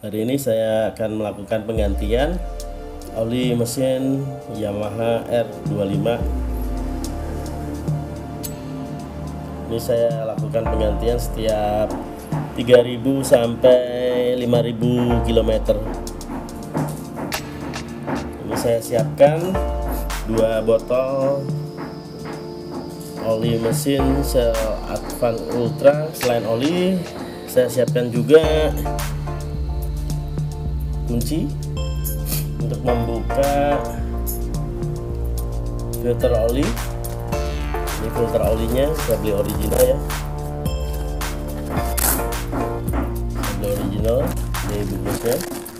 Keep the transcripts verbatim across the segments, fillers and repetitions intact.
Hari ini saya akan melakukan penggantian oli mesin Yamaha R dua puluh lima. Ini saya lakukan penggantian setiap tiga ribu sampai lima ribu kilometer. Ini saya siapkan dua botol oli mesin Shell Advance Ultra. Selain oli, saya siapkan juga kunci untuk membuka filter oli. Ini filter olinya saya beli original ya, saya beli original ini bungkusnya.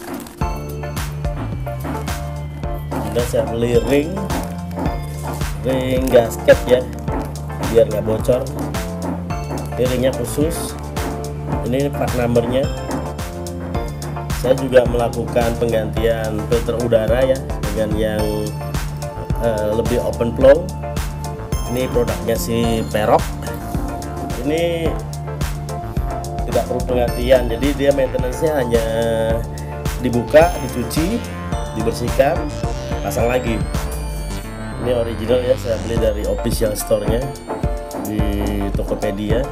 Kemudian saya beli ring ring gasket ya, biar nggak bocor. Ini ringnya khusus, ini part numbernya. Saya juga melakukan penggantian filter udara ya, dengan yang uh, lebih open flow. Ini produknya si Perok. Ini tidak perlu penggantian, jadi dia maintenance-nya hanya dibuka, dicuci, dibersihkan, pasang lagi. Ini original ya, saya beli dari official store-nya di Tokopedia.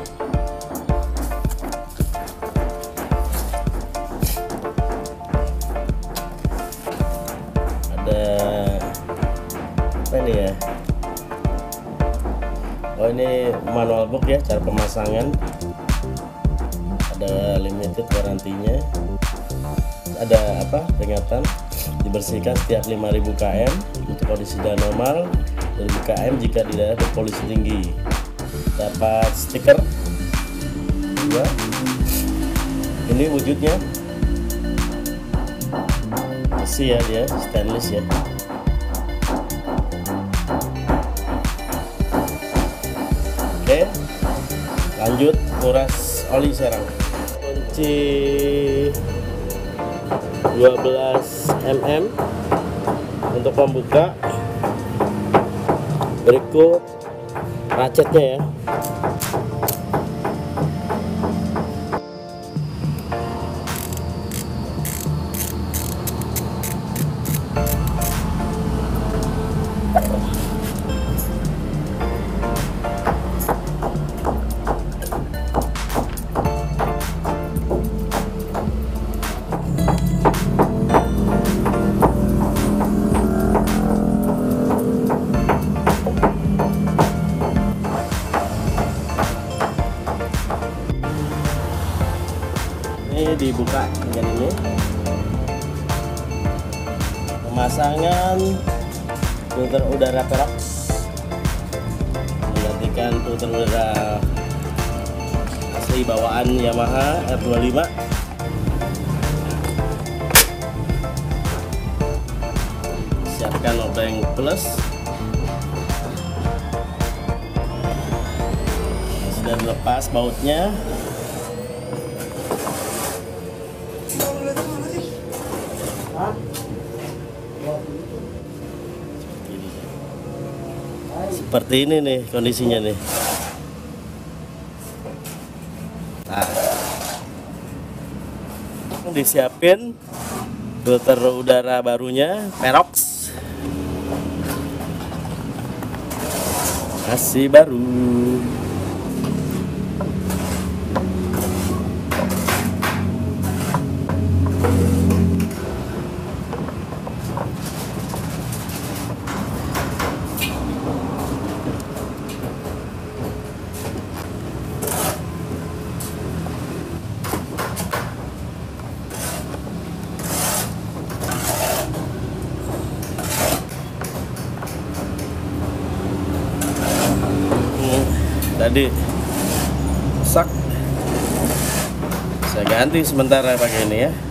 Ada apa ini ya? Oh, ini manual book ya, cara pemasangan. Ada limited warantinya. Ada apa? Peringatan dibersihkan setiap lima ribu kilometer untuk kondisi normal, dua ribu kilometer jika di daerah berpolusi tinggi. Dapat stiker dua. Ini wujudnya. Besi ya, dia stainless ya. Oke, lanjut nguras oli sekarang. Kunci dua belas milimeter untuk membuka. Berikut ratchetnya ya. Ini dibuka dengan ini. Pemasangan filter udara Perok menggantikan filter udara asli bawaan Yamaha R dua puluh lima. Siapkan obeng plus. Sudah dilepas bautnya. Seperti ini nih kondisinya nih. Nah, disiapin filter udara barunya Perok, masih baru. Tadi rusak, saya ganti sementara pakai ini ya.